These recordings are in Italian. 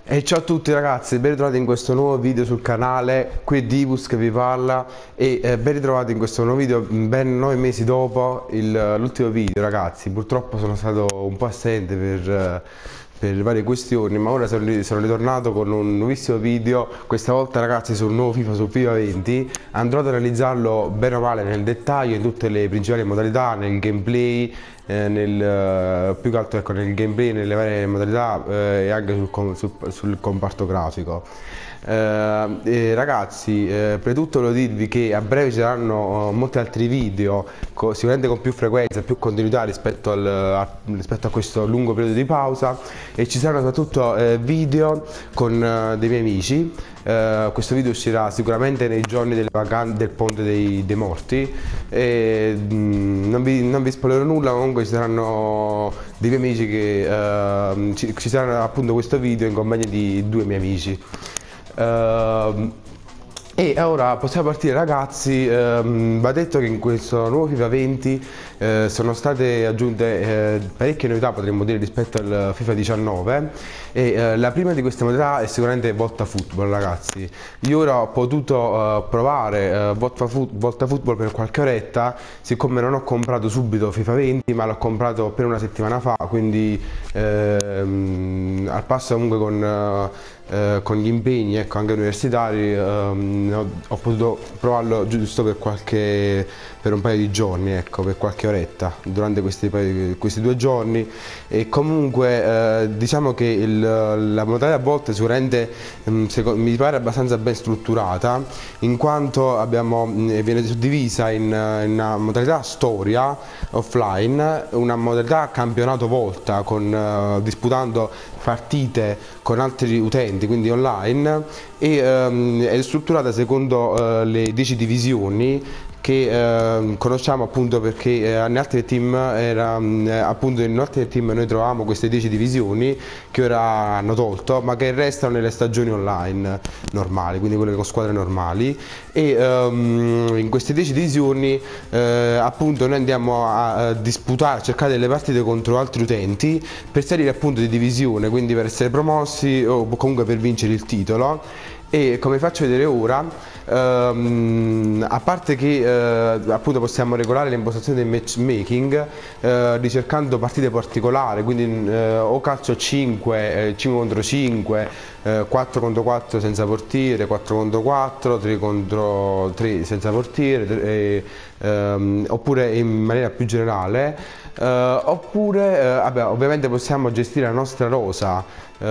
E ciao a tutti ragazzi, ben ritrovati in questo nuovo video sul canale, qui è Divus che vi parla e ben ritrovati in questo nuovo video ben 9 mesi dopo l'ultimo video ragazzi. Purtroppo sono stato un po' assente per varie questioni, ma ora sono ritornato con un nuovissimo video, questa volta ragazzi sul nuovo FIFA, su FIFA 20. Andrò ad analizzarlo bene o male nel dettaglio, in tutte le principali modalità, nel gameplay, più che altro ecco, nel gameplay, nelle varie modalità e anche sul comparto grafico. Ragazzi, prima di tutto volevo dirvi che a breve ci saranno molti altri video, sicuramente con più frequenza, più continuità rispetto a questo lungo periodo di pausa, e ci saranno soprattutto video con dei miei amici. Questo video uscirà sicuramente nei giorni delle vacanze del Ponte dei Morti e non vi spoilerò nulla. Comunque ci saranno dei miei amici che ci sarà appunto questo video in compagnia di due miei amici. E ora possiamo partire ragazzi. Va detto che in questo nuovo FIFA 20 sono state aggiunte parecchie novità, potremmo dire, rispetto al FIFA 19, e la prima di queste modalità è sicuramente Volta Football ragazzi. Io ora ho potuto provare Volta Football per qualche oretta, siccome non ho comprato subito FIFA 20 ma l'ho comprato appena una settimana fa, quindi al passo comunque con gli impegni ecco, anche universitari, ho potuto provarlo giusto per un paio di giorni, ecco, per qualche oretta durante questi 2 giorni. E comunque diciamo che la modalità a volte sicuramente mi pare abbastanza ben strutturata, in quanto viene suddivisa in una modalità storia offline, una modalità campionato volta disputando partite con altri utenti, quindi online, e è strutturata secondo le 10 divisioni che conosciamo appunto perché in altri team noi trovavamo queste 10 divisioni che ora hanno tolto, ma che restano nelle stagioni online normali, quindi quelle con squadre normali. E in queste 10 divisioni appunto noi andiamo a disputare, a cercare delle partite contro altri utenti per salire appunto di divisione, quindi per essere promossi o comunque per vincere il titolo. E come faccio vedere ora, a parte che appunto possiamo regolare le impostazioni del matchmaking ricercando partite particolari, quindi o calcio 5, 5 contro 5, 4 contro 4 senza portiere, 4 contro 4, 3 contro 3 senza portiere, oppure in maniera più generale, oppure vabbè, ovviamente possiamo gestire la nostra rosa.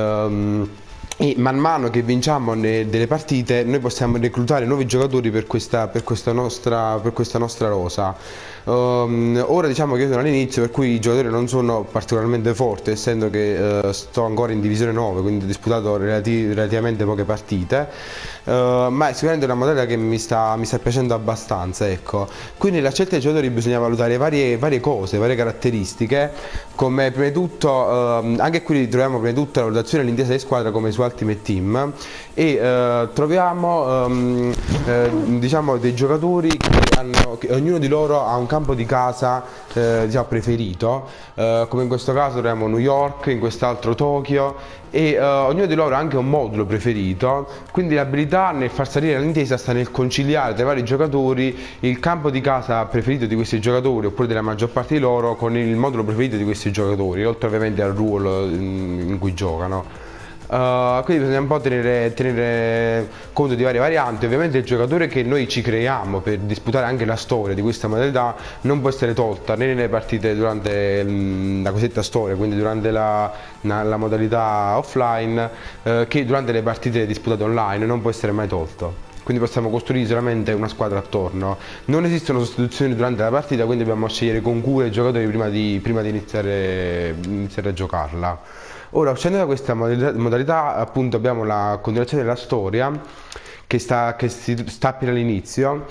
E man mano che vinciamo delle partite noi possiamo reclutare nuovi giocatori per questa nostra rosa. Ora diciamo che io sono all'inizio, per cui i giocatori non sono particolarmente forti, essendo che sto ancora in divisione 9, quindi ho disputato relativamente poche partite, ma è sicuramente una modalità che mi sta piacendo abbastanza, ecco. Quindi la scelta dei giocatori bisogna valutare varie cose, varie caratteristiche, come prima di tutto anche qui ritroviamo prima di tutto la valutazione e l'intesa di squadra come su Ultimate Team, e troviamo diciamo dei giocatori che ognuno di loro ha un campo di casa diciamo preferito, come in questo caso troviamo New York, in quest'altro Tokyo, e ognuno di loro ha anche un modulo preferito, quindi l'abilità nel far salire l'intesa sta nel conciliare tra i vari giocatori il campo di casa preferito di questi giocatori, oppure della maggior parte di loro, con il modulo preferito di questi giocatori, oltre ovviamente al ruolo in cui giocano. Quindi bisogna un po' tenere conto di varie varianti. Ovviamente il giocatore che noi ci creiamo per disputare anche la storia di questa modalità non può essere tolta né nelle partite durante la cosiddetta storia, quindi durante la modalità offline, che durante le partite disputate online non può essere mai tolto. Quindi possiamo costruire solamente una squadra attorno. Non esistono sostituzioni durante la partita, quindi dobbiamo scegliere con cura i giocatori prima di iniziare a giocarla. Ora, uscendo da questa modalità, appunto abbiamo la continuazione della storia che si sta appena all'inizio,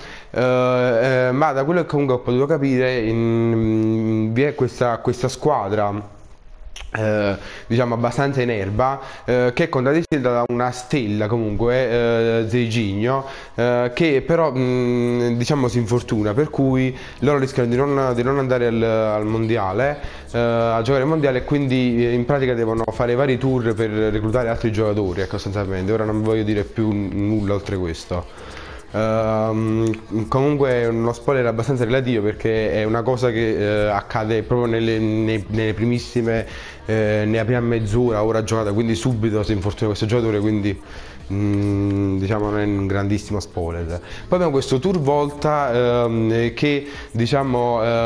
ma da quello che comunque ho potuto capire vi è questa squadra diciamo abbastanza in erba, che è contraddistinta da una stella comunque, Zeigigno, che però diciamo si infortuna, per cui loro rischiano di non andare al mondiale, a giocare al mondiale, e quindi in pratica devono fare vari tour per reclutare altri giocatori, ecco, sostanzialmente. Ora non voglio dire più nulla oltre questo. Comunque è uno spoiler abbastanza relativo, perché è una cosa che accade proprio nelle primissime, nella prima mezz'ora, ora giocata, quindi subito si infortuna questo giocatore, quindi diciamo non è un grandissimo spoiler. Poi abbiamo questo tour Volta, che diciamo è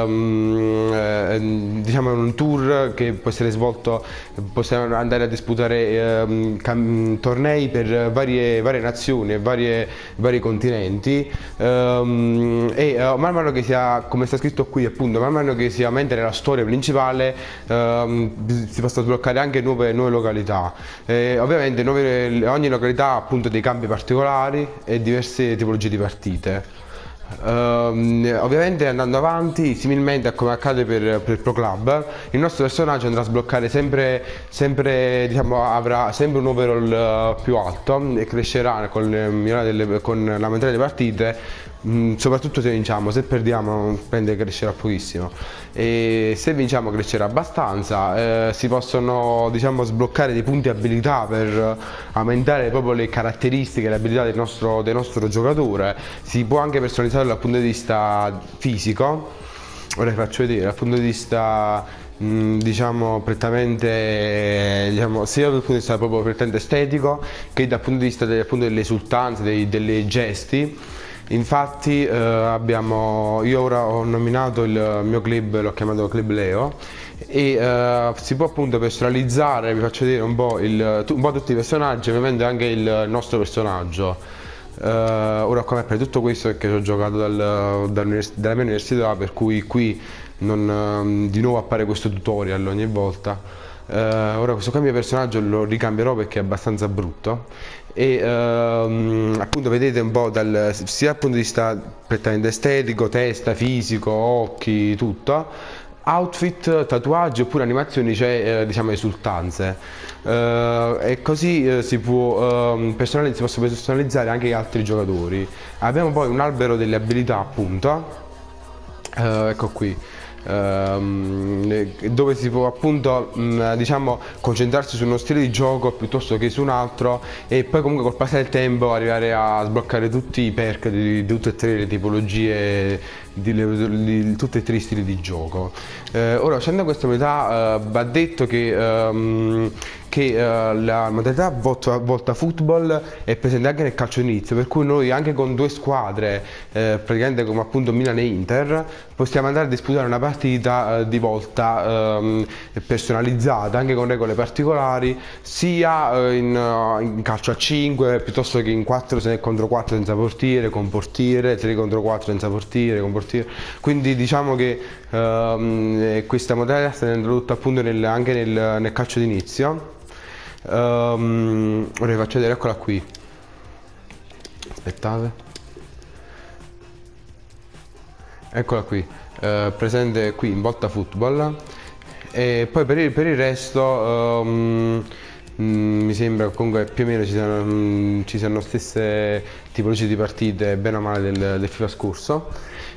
un tour che può essere svolto, possiamo andare a disputare tornei per varie nazioni e vari continenti, man mano che come sta scritto qui appunto, man mano che si aumenta nella storia principale, si possono sbloccare anche nuove località. Ovviamente ogni località ha appunto dei campi particolari e diverse tipologie di partite. Ovviamente andando avanti, similmente a come accade per Pro Club, il nostro personaggio andrà a sbloccare sempre diciamo, avrà sempre un overall più alto e crescerà con l'aumentare delle partite, soprattutto se vinciamo. Se perdiamo crescerà pochissimo, e se vinciamo crescerà abbastanza. Si possono diciamo sbloccare dei punti abilità per aumentare proprio le caratteristiche e le abilità del nostro giocatore. Si può anche personalizzarlo dal punto di vista fisico. Ora vi faccio vedere dal punto di vista diciamo prettamente, diciamo, sia dal punto di vista proprio prettamente estetico, che dal punto di vista appunto delle esultanze, dei gesti. Infatti io ora ho nominato il mio club, l'ho chiamato Club Leo, e si può appunto personalizzare. Vi faccio vedere un po' tutti i personaggi, ovviamente anche il nostro personaggio. Ora come per tutto questo è che ho giocato dalla mia università, per cui qui di nuovo appare questo tutorial ogni volta. Ora questo cambio personaggio lo ricambierò perché è abbastanza brutto, e appunto vedete un po' sia dal punto di vista prettamente estetico, testa, fisico, occhi, tutto, outfit, tatuaggi oppure animazioni, cioè diciamo esultanze, e così si possono personalizzare anche gli altri giocatori. Abbiamo poi un albero delle abilità appunto, ecco qui, dove si può appunto diciamo concentrarsi su uno stile di gioco piuttosto che su un altro, e poi comunque col passare del tempo arrivare a sbloccare tutti i perk di tutte e tre le tipologie, di tutti e tre i stili di gioco. Ora, uscendo da questa modalità, va detto che la modalità volta football è presente anche nel calcio d'inizio, per cui noi anche con due squadre, praticamente come appunto Milan e Inter, possiamo andare a disputare una partita di volta personalizzata, anche con regole particolari, sia in calcio a 5 piuttosto che in 4 contro 4 senza portiere, con portiere, 3 contro 4 senza portiere, con portiere. Quindi diciamo che questa modalità è stata introdotta appunto anche nel calcio d'inizio. Ora vi faccio vedere, eccola qui, aspettate, eccola qui, presente qui in volta football. E poi per il resto mi sembra comunque più o meno ci siano stesse tipologie di partite bene o male del FIFA scorso.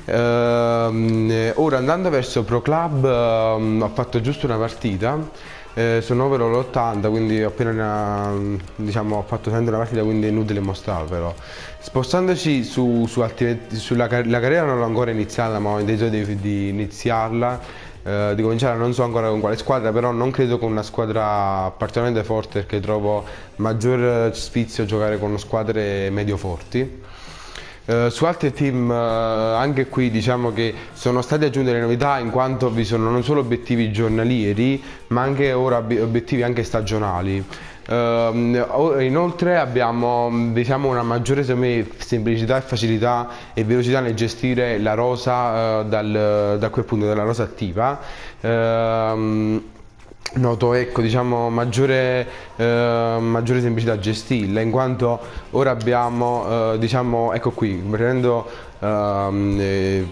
Ora andando verso Pro Club, ho fatto giusto una partita. Sono overall 80, quindi diciamo, ho fatto sempre una partita, quindi è inutile mostrarlo. Però spostandoci la carriera non l'ho ancora iniziata, ma ho intenzione di iniziarla, di cominciare, non so ancora con quale squadra, però non credo con una squadra particolarmente forte, perché trovo maggior sfizio a giocare con squadre medio forti. Su altri team, anche qui diciamo che sono state aggiunte le novità, in quanto vi sono non solo obiettivi giornalieri, ma anche ora obiettivi anche stagionali. Inoltre abbiamo diciamo una maggiore semplicità e facilità e velocità nel gestire la rosa, da quel punto della rosa attiva. Noto, ecco, diciamo maggiore semplicità a gestirla, in quanto ora abbiamo diciamo, ecco qui, prendendo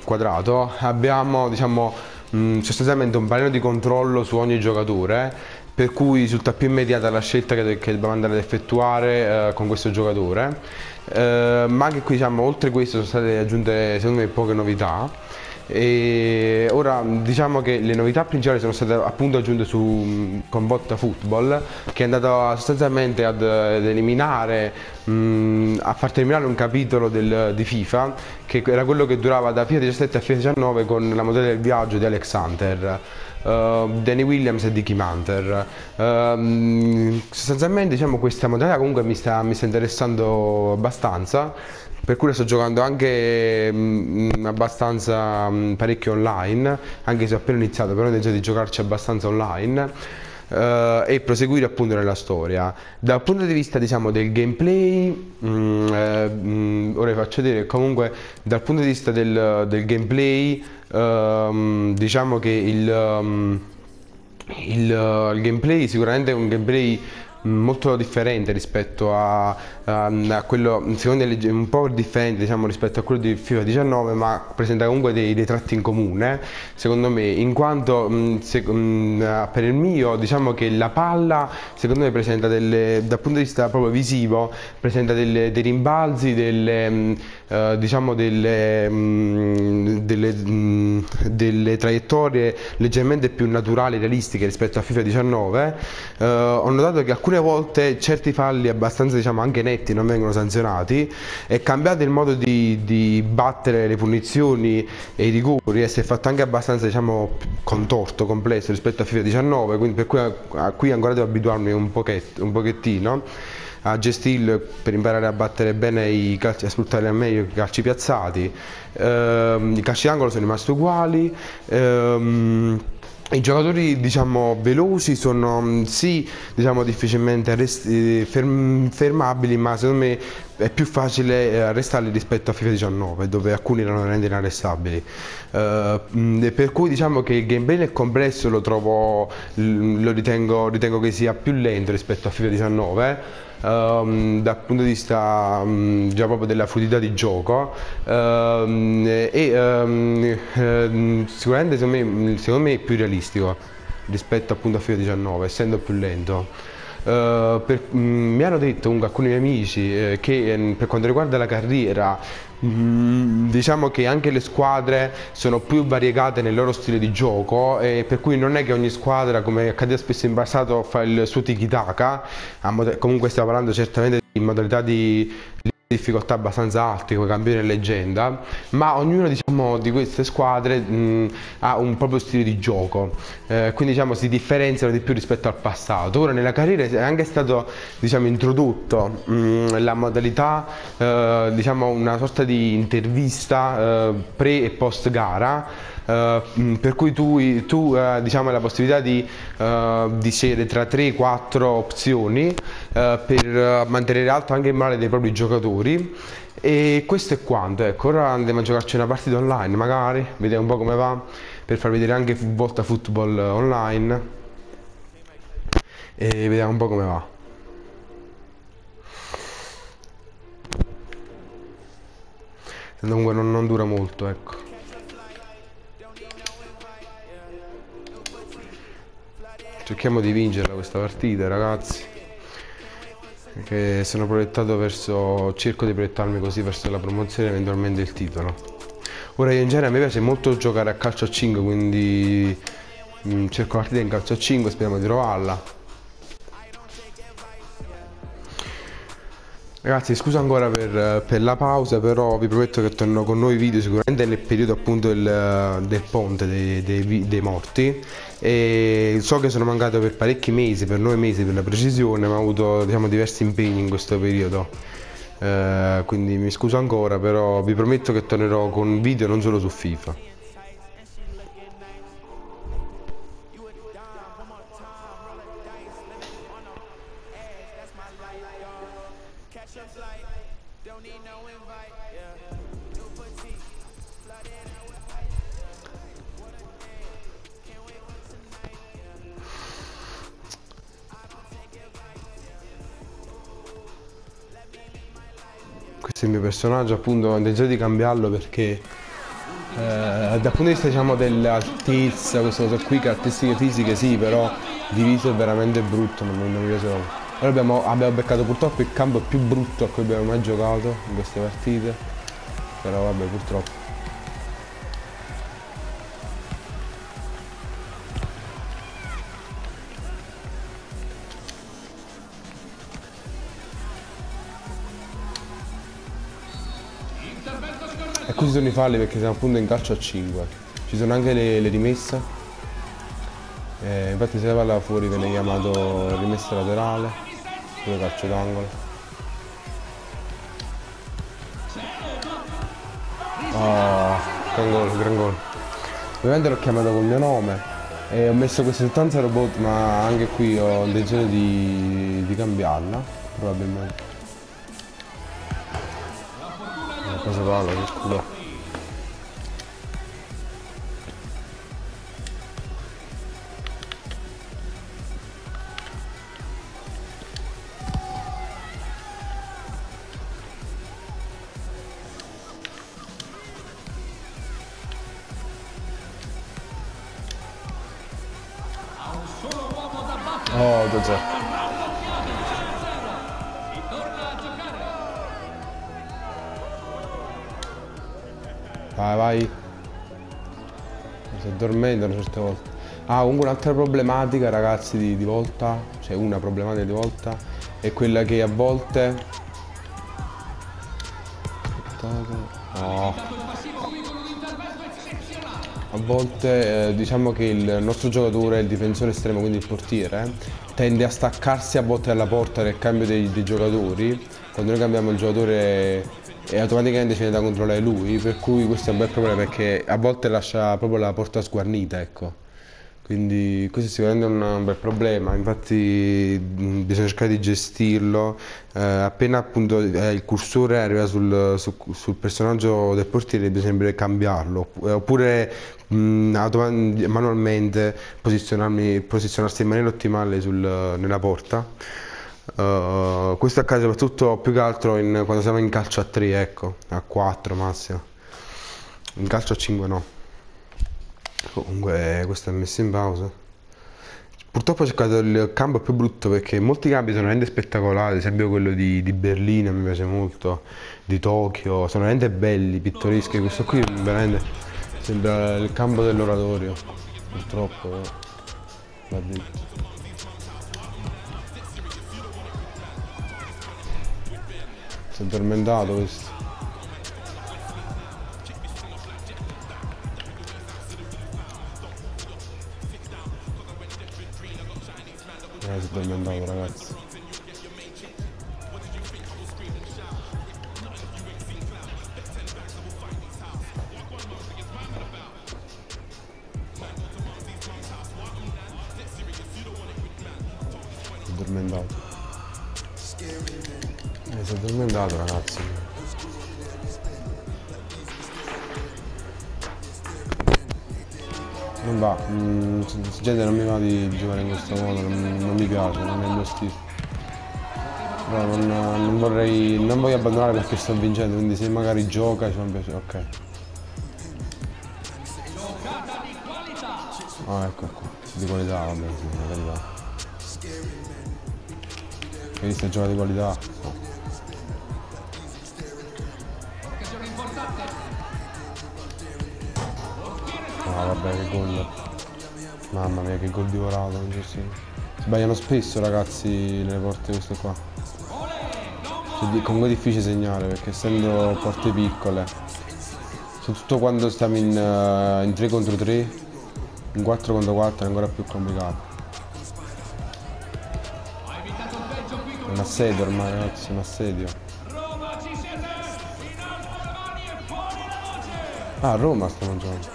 quadrato, abbiamo diciamo sostanzialmente un panello di controllo su ogni giocatore, per cui risulta più immediata la scelta che dobbiamo andare ad effettuare con questo giocatore. Ma anche qui, diciamo, oltre a questo sono state aggiunte secondo me poche novità. E ora diciamo che le novità principali sono state appunto aggiunte con Botta Football, che è andato sostanzialmente ad eliminare, a far terminare un capitolo di FIFA, che era quello che durava da FIFA 17 a FIFA 19 con la modalità del viaggio di Alex Hunter, Danny Williams e Dickie Manter. Sostanzialmente, diciamo, questa modalità comunque mi sta interessando abbastanza, per cui sto giocando anche abbastanza parecchio online, anche se ho appena iniziato, però ho iniziato di giocarci abbastanza online e proseguire appunto nella storia. Dal punto di vista, diciamo, del gameplay, ora vi faccio vedere. Comunque dal punto di vista del gameplay, diciamo che il gameplay sicuramente è un gameplay molto differente rispetto a quello, secondo me un po' differente, diciamo, rispetto a quello di FIFA 19, ma presenta comunque dei tratti in comune, secondo me, in quanto per il mio, diciamo che la palla secondo me presenta dal punto di vista proprio visivo, presenta dei rimbalzi, diciamo delle traiettorie leggermente più naturali e realistiche rispetto a FIFA 19. Ho notato che alcune volte certi falli abbastanza, diciamo, anche netti non vengono sanzionati. È cambiato il modo di battere le punizioni e i rigori, e si è fatto anche abbastanza, diciamo, contorto, complesso rispetto a FIFA 19, quindi per cui qui ancora devo abituarmi un pochettino a gestirlo per imparare a battere bene i calci, a sfruttare al meglio i calci piazzati. I calci d'angolo sono rimasti uguali. I giocatori, diciamo, veloci sono sì, diciamo, difficilmente fermabili, ma secondo me è più facile arrestarli rispetto a FIFA 19, dove alcuni erano veramente inarrestabili. Per cui diciamo che il gameplay nel complesso lo ritengo che sia più lento rispetto a FIFA 19. Dal punto di vista già proprio della fluidità di gioco, sicuramente secondo me è più realistico rispetto appunto a FIFA 19, essendo più lento. Mi hanno detto comunque alcuni miei amici che per quanto riguarda la carriera, diciamo che anche le squadre sono più variegate nel loro stile di gioco, e per cui non è che ogni squadra, come accadeva spesso in passato, fa il suo tiki-taka. Comunque stiamo parlando certamente di modalità di difficoltà abbastanza alte come campione e leggenda, ma ognuno, diciamo, di queste squadre ha un proprio stile di gioco, quindi, diciamo, si differenziano di più rispetto al passato. Ora nella carriera è anche stato, diciamo, introdotto la modalità, diciamo, una sorta di intervista pre e post gara, per cui tu diciamo, hai la possibilità di scegliere tra 3-4 opzioni per mantenere alto anche il morale dei propri giocatori. E questo è quanto. Ecco, ora andiamo a giocarci una partita online, magari vediamo un po' come va, per far vedere anche Volta Football online, e vediamo un po' come va. Comunque non dura molto, ecco. Cerchiamo di vincerla questa partita, ragazzi, perché sono proiettato cerco di proiettarmi così verso la promozione e eventualmente il titolo. Ora io in genere, a me piace molto giocare a calcio a 5, quindi cerco partite in calcio a 5, speriamo di trovarla. Ragazzi, scusa ancora per la pausa, però vi prometto che tornerò con nuovi video sicuramente nel periodo appunto del ponte dei morti, e so che sono mancato per parecchi mesi, per 9 mesi per la precisione, ma ho avuto, diciamo, diversi impegni in questo periodo, quindi mi scuso ancora, però vi prometto che tornerò con video non solo su FIFA. Questo è il mio personaggio, appunto, ho intenzione di cambiarlo perché dal punto di vista, diciamo, dell'altezza, queste cose qui, caratteristiche fisiche sì, però diviso è veramente brutto, non mi piace proprio. Però abbiamo beccato purtroppo il campo più brutto a cui abbiamo mai giocato in queste partite. Però vabbè, purtroppo. E questi sono i falli perché siamo appunto in calcio a 5. Ci sono anche le rimesse. Infatti se la palla fuori viene chiamato rimessa laterale. Pure calcio d'angolo. Oh, gran gol, gran gol. Ovviamente l'ho chiamato col mio nome e ho messo questa sostanza robot, ma anche qui ho intenzione di cambiarla, probabilmente. Cosa palla, che culo. Oh, 2-0. Vai, vai. Si addormentano certe volte. Ah, comunque un'altra problematica, ragazzi, di volta, cioè una problematica di volta, è quella che a volte... Aspettate. No. A volte diciamo che il nostro giocatore, il difensore estremo, quindi il portiere, tende a staccarsi a volte dalla porta nel cambio dei giocatori. Quando noi cambiamo il giocatore e automaticamente ci viene da controllare lui, per cui questo è un bel problema perché a volte lascia proprio la porta sguarnita, ecco. Quindi questo è sicuramente un bel problema, infatti bisogna cercare di gestirlo. Appena appunto il cursore arriva sul personaggio del portiere bisognerebbe cambiarlo, oppure manualmente posizionarsi in maniera ottimale nella porta. Questo accade soprattutto più che altro quando siamo in calcio a 3, ecco, a 4 massimo. In calcio a 5 no. Comunque questo è messo in pausa. Purtroppo ho cercato il campo più brutto perché molti campi sono veramente spettacolari, ad esempio quello di Berlino mi piace molto, di Tokyo, sono veramente belli, pittoreschi, questo qui veramente sembra il campo dell'oratorio, purtroppo va detto. Si è addormentato questo. Si è addormentato, ragazzi. Si è addormentato. Si è addormentato, ragazzi. Non va, gente non mi va di giocare in questo modo, non mi piace, non è il mio stile. Però non voglio abbandonare perché sto vincendo, quindi se magari gioca ci fa piacere, ok. Ah, ecco qua, di qualità, vabbè, sì, di qualità. Hai visto il gioco di qualità? No. Ah, vabbè, che gol. Mamma mia, che gol divorato, non so se... Sbagliano spesso, ragazzi, nelle porte queste qua. Cioè, comunque è difficile segnare perché essendo porte piccole, soprattutto quando stiamo in 3 contro 3, in 4 contro 4 è ancora più complicato. È un assedio ormai, ragazzi, è un assedio. Ah, a Roma stiamo giocando.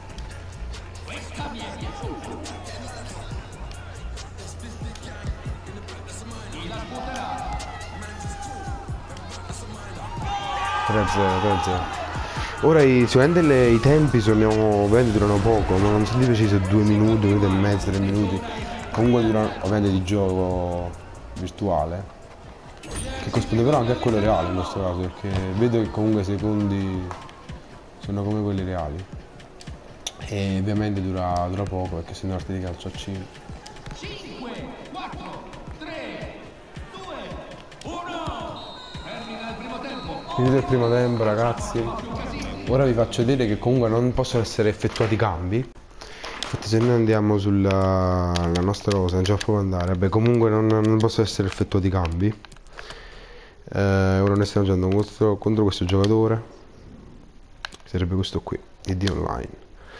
Ora sicuramente i tempi ovviamente durano poco, ma non sono di preciso 2 minuti, 1 minuto e mezzo, 3 minuti. Comunque durano ovviamente di gioco virtuale, che corrisponde però anche a quello reale in questo caso, perché vedo che comunque i secondi sono come quelli reali. E ovviamente dura poco perché sono partite di calcio a 5. 5, 4, 3, 2, 1. Termina il primo tempo. Finito il primo tempo, ragazzi. Ora vi faccio vedere che comunque non possono essere effettuati cambi. Infatti se noi andiamo sulla la nostra cosa, non ce la può andare. Vabbè, comunque non possono essere effettuati cambi. Ora noi stiamo giocando contro questo giocatore. Sarebbe questo qui, il D online.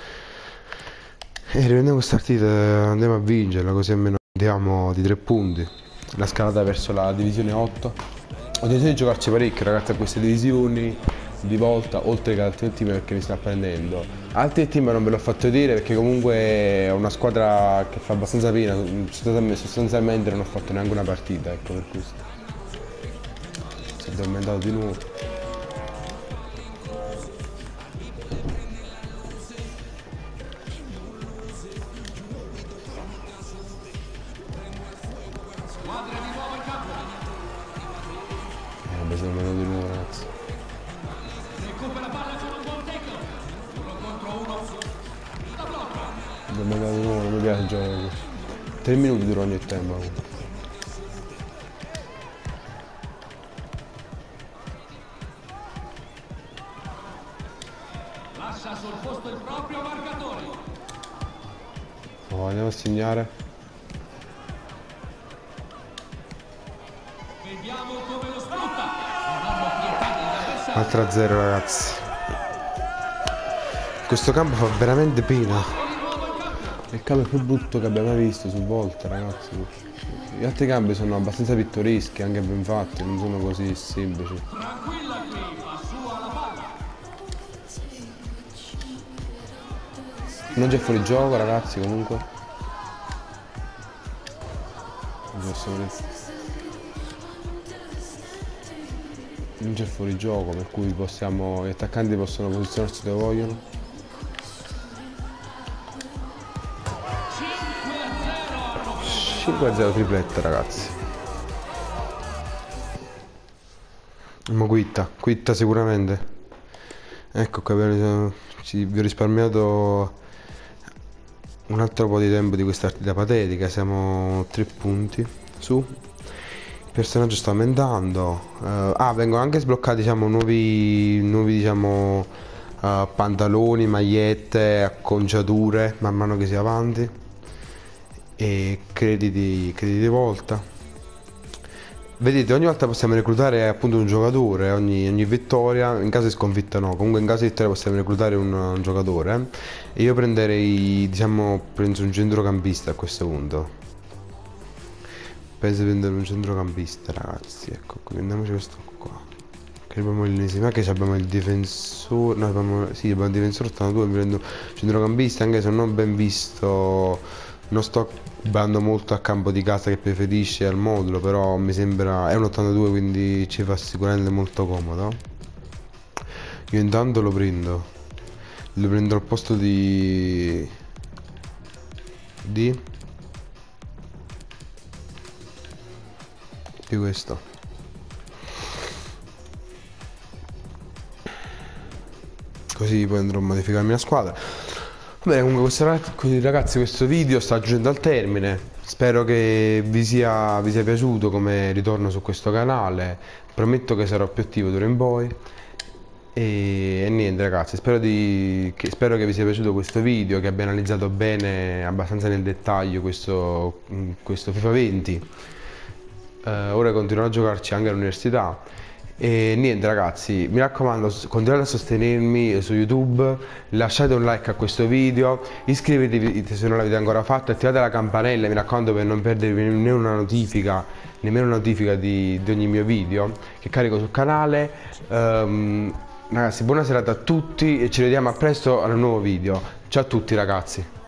E riprendiamo questa partita, andiamo a vincerla, così almeno andiamo di 3 punti. La scalata verso la divisione 8. Ho deciso di giocarci parecchio, ragazzi, a queste divisioni di volta, oltre che ad altri team, perché mi sta prendendo. Altri team non ve l'ho fatto dire perché comunque è una squadra che fa abbastanza pena, sostanzialmente non ho fatto neanche una partita, ecco, per questo. Si è addormentato di nuovo. Vabbè, si è addormentato di nuovo, ragazzi. Recupera palla con un buon tackle. 1 contro 1. La blocca. Si è addormentato di nuovo, non mi piace il gioco. 3 minuti dura ogni tempo. Lascia sul posto il proprio marcatore. Oh, andiamo a segnare. Vediamo come lo sfrutta. Non hanno pietà degli avversari. Altra 0, ragazzi. Questo campo fa veramente pena. È il campo più brutto che abbiamo mai visto su Volta, ragazzi. Gli altri campi sono abbastanza pittoreschi, anche ben fatti, non sono così semplici. Tranquilla qui, fa sua la palla. Non c'è fuori gioco, ragazzi, comunque. Non c'è fuori gioco, per cui gli attaccanti possono posizionarsi dove vogliono. 5-0 tripletta, ragazzi. Ma quitta sicuramente. Ecco qua, vi ho risparmiato un altro po' di tempo di questa partita patetica. Siamo 3 punti su. Il personaggio sta aumentando. Vengono anche sbloccati, diciamo, nuovi diciamo, pantaloni, magliette, acconciature man mano che si va avanti. E crediti di volta. Vedete, ogni volta possiamo reclutare appunto un giocatore, ogni vittoria, in caso di sconfitta no, comunque in caso di vittoria possiamo reclutare un giocatore. E io prenderei, diciamo, penso un centrocampista a questo punto. Penso di prendere un centrocampista, ragazzi, ecco, prendiamoci questo qua. Che abbiamo l'ennesima, che abbiamo il difensore, no, abbiamo il difensore 82, mi prendo un centrocampista, anche se non ho ben visto. Non sto bando molto a campo di casa che preferisce al modulo, però mi sembra, è un 82, quindi ci fa sicuramente molto comodo. Io intanto lo prendo al posto di questo. Così poi andrò a modificarmi la squadra. Bene, comunque ragazzi, questo video sta giungendo al termine. Spero che vi sia piaciuto come ritorno su questo canale. Prometto che sarò più attivo d'ora in poi. E niente, ragazzi, spero che vi sia piaciuto questo video, che abbia analizzato bene, abbastanza nel dettaglio questo FIFA 20. Ora continuerò a giocarci anche all'università. E niente, ragazzi, mi raccomando, continuate a sostenermi su YouTube, lasciate un like a questo video, iscrivetevi se non l'avete ancora fatto, attivate la campanella, mi raccomando, per non perdervi nemmeno una notifica di ogni mio video che carico sul canale. Ragazzi, buona serata a tutti e ci vediamo a presto al nuovo video. Ciao a tutti, ragazzi.